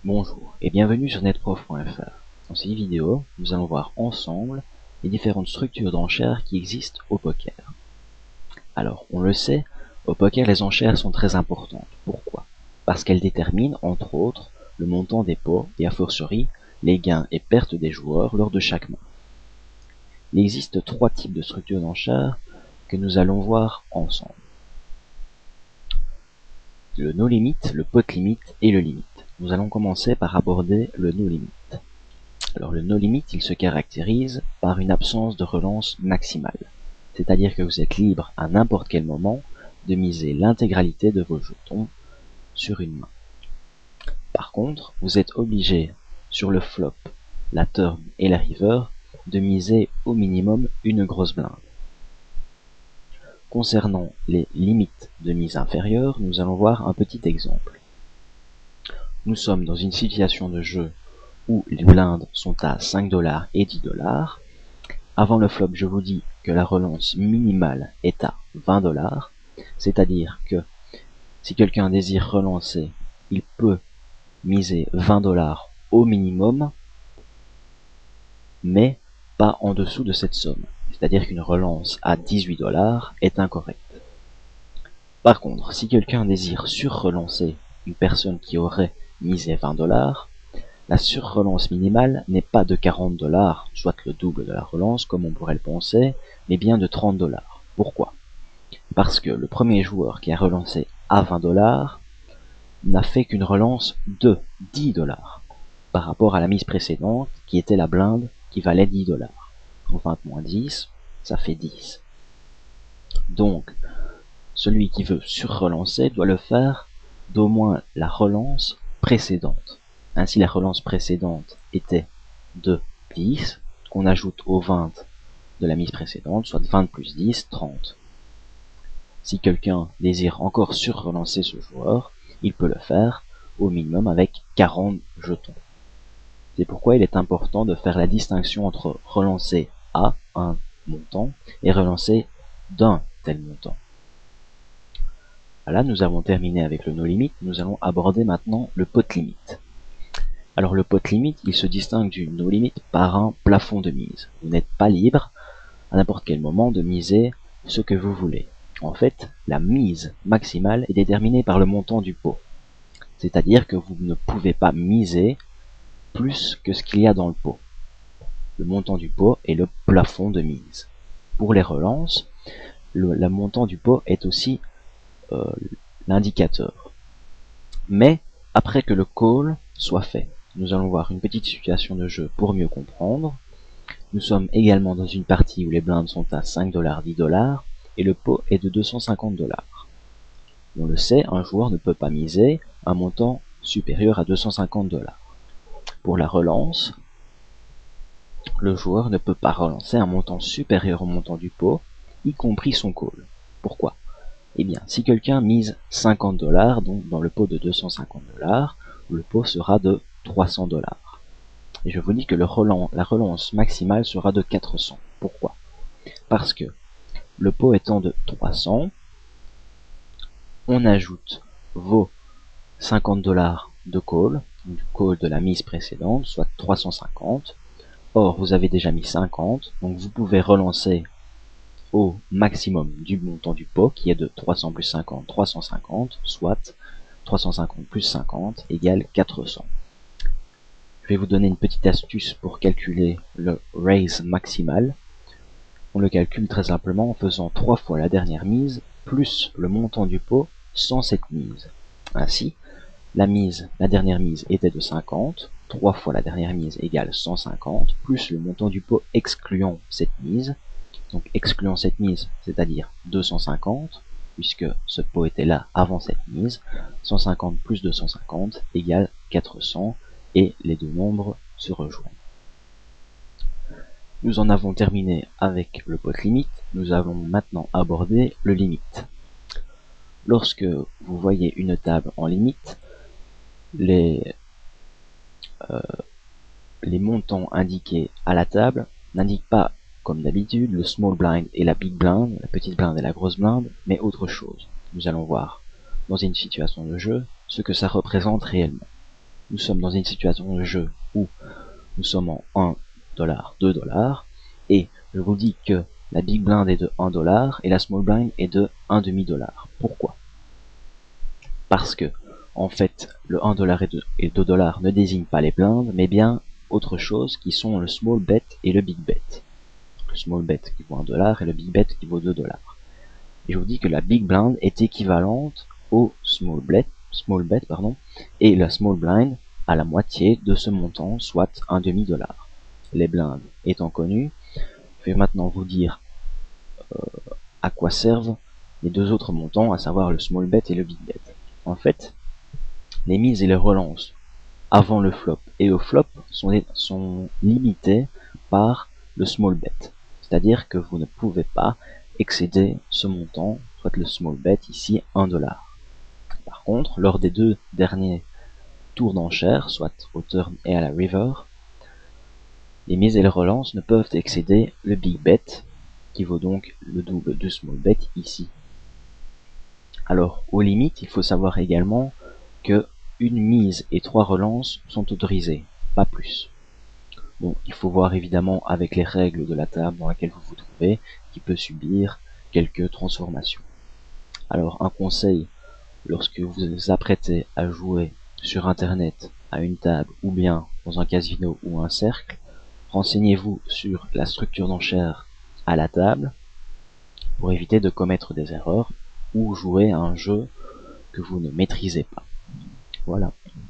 Bonjour et bienvenue sur netprof.fr. Dans cette vidéo, nous allons voir ensemble les différentes structures d'enchères qui existent au poker. Alors, on le sait, au poker, les enchères sont très importantes. Pourquoi? Parce qu'elles déterminent, entre autres, le montant des pots et a fortiori, les gains et pertes des joueurs lors de chaque main. Il existe trois types de structures d'enchères que nous allons voir ensemble. Le no-limit, le pot-limit et le limit. Nous allons commencer par aborder le no-limit. Alors le no-limit, il se caractérise par une absence de relance maximale. C'est-à-dire que vous êtes libre à n'importe quel moment de miser l'intégralité de vos jetons sur une main. Par contre, vous êtes obligé sur le flop, la turn et la river de miser au minimum une grosse blinde. Concernant les limites de mise inférieure, nous allons voir un petit exemple. Nous sommes dans une situation de jeu où les blindes sont à 5 $ et 10 $. Avant le flop, je vous dis que la relance minimale est à 20 $, c'est-à-dire que si quelqu'un désire relancer, il peut miser 20 $ au minimum, mais pas en dessous de cette somme. C'est-à-dire qu'une relance à 18 $ est incorrecte. Par contre, si quelqu'un désire sur-relancer une personne qui aurait misé 20 $, la sur-relance minimale n'est pas de 40 $, soit le double de la relance, comme on pourrait le penser, mais bien de 30 $. Pourquoi? Parce que le premier joueur qui a relancé à 20 $ n'a fait qu'une relance de 10 $ par rapport à la mise précédente, qui était la blinde qui valait 10 $. Donc 20 moins 10, ça fait 10. Donc, celui qui veut sur-relancer doit le faire d'au moins la relance précédente. Ainsi, la relance précédente était de 10, qu'on ajoute aux 20 de la mise précédente, soit 20 plus 10, 30. Si quelqu'un désire encore sur-relancer ce joueur, il peut le faire au minimum avec 40 jetons. C'est pourquoi il est important de faire la distinction entre relancer à un montant et relancer d'un tel montant. Voilà, nous avons terminé avec le no-limit, nous allons aborder maintenant le pot-limit. Alors le pot-limit, il se distingue du no-limit par un plafond de mise. Vous n'êtes pas libre à n'importe quel moment de miser ce que vous voulez. En fait, la mise maximale est déterminée par le montant du pot. C'est-à-dire que vous ne pouvez pas miser plus que ce qu'il y a dans le pot. Le montant du pot est le plafond de mise. Pour les relances, le montant du pot est aussi l'indicateur. Mais après que le call soit fait, nous allons voir une petite situation de jeu pour mieux comprendre. Nous sommes également dans une partie où les blindes sont à 5 $, 10 $ et le pot est de 250 $. On le sait, un joueur ne peut pas miser un montant supérieur à 250 $. Pour la relance, le joueur ne peut pas relancer un montant supérieur au montant du pot, y compris son call. Pourquoi? Eh bien, si quelqu'un mise 50 $, donc dans le pot de 250 $, le pot sera de 300 $. Et je vous dis que la relance maximale sera de 400. Pourquoi? Parce que le pot étant de 300, on ajoute vos 50 $ de call, du call de la mise précédente, soit 350. Or, vous avez déjà mis 50, donc vous pouvez relancer au maximum du montant du pot, qui est de 300 plus 50, 350, soit 350 plus 50 égale 400. Je vais vous donner une petite astuce pour calculer le raise maximal. On le calcule très simplement en faisant 3 fois la dernière mise plus le montant du pot sans cette mise. Ainsi, la dernière mise était de 50, 3 fois la dernière mise égale 150, plus le montant du pot excluant cette mise. Donc excluant cette mise, c'est-à-dire 250, puisque ce pot était là avant cette mise, 150 plus 250 égale 400, et les deux nombres se rejoignent. Nous en avons terminé avec le pot limite, nous allons maintenant aborder le limite. Lorsque vous voyez une table en limite, les montants indiqués à la table n'indiquent pas, comme d'habitude, le small blind et la big blind, la petite blinde et la grosse blinde, mais autre chose. Nous allons voir, dans une situation de jeu, ce que ça représente réellement. nous sommes dans une situation de jeu où nous sommes en 1 $, 2 $, et je vous dis que la big blind est de 1 $ et la small blind est de 1,5 $. Pourquoi? Parce que, en fait, le 1 $ et 2 $ ne désignent pas les blindes, mais bien autre chose qui sont le small bet et le big bet. Le small bet qui vaut 1 $ et le big bet qui vaut 2 $. Et je vous dis que la big blind est équivalente au small bet, et la small blind à la moitié de ce montant, soit 1,5 $. Les blindes étant connues, je vais maintenant vous dire à quoi servent les deux autres montants, à savoir le small bet et le big bet. En fait, les mises et les relances avant le flop et au flop sont limitées par le small bet. C'est-à-dire que vous ne pouvez pas excéder ce montant, soit le small bet ici 1 $. Par contre, lors des deux derniers tours d'enchères, soit au turn et à la river, les mises et les relances ne peuvent excéder le big bet, qui vaut donc le double du small bet ici. Alors, aux limites, il faut savoir également que une mise et 3 relances sont autorisées, pas plus. Bon, il faut voir évidemment avec les règles de la table dans laquelle vous vous trouvez, qui peut subir quelques transformations. Alors, un conseil, lorsque vous vous apprêtez à jouer sur internet, à une table, ou bien dans un casino ou un cercle, renseignez-vous sur la structure d'enchères à la table, pour éviter de commettre des erreurs, ou jouer à un jeu que vous ne maîtrisez pas. Voilà.